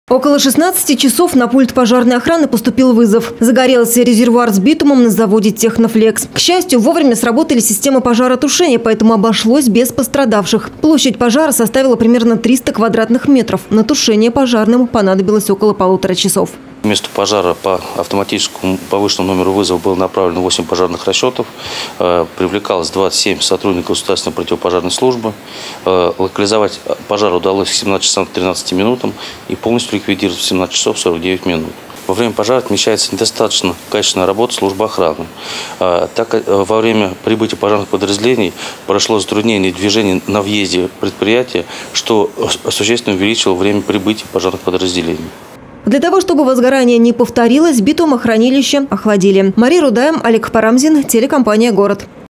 Около 16 часов на пульт пожарной охраны поступил вызов. Загорелся резервуар с битумом на заводе «Технофлекс». К счастью, вовремя сработали системы пожаротушения, поэтому обошлось без пострадавших. Площадь пожара составила примерно 300 квадратных метров. На тушение пожарным понадобилось около 1,5 часов. К месту пожара по автоматическому повышенному номеру вызова было направлено 8 пожарных расчетов. Привлекалось 27 сотрудников государственной противопожарной службы. Локализовать пожар удалось к 17 часам 13 минутам и полностью ликвидировать в 17 часов 49 минут. Во время пожара отмечается недостаточно качественная работа службы охраны. Так как во время прибытия пожарных подразделений прошло затруднение движения на въезде предприятия, что существенно увеличило время прибытия пожарных подразделений. Для того, чтобы возгорание не повторилось, битумохранилище охладили. Мария Рудаем, Олег Парамзин, телекомпания «Город».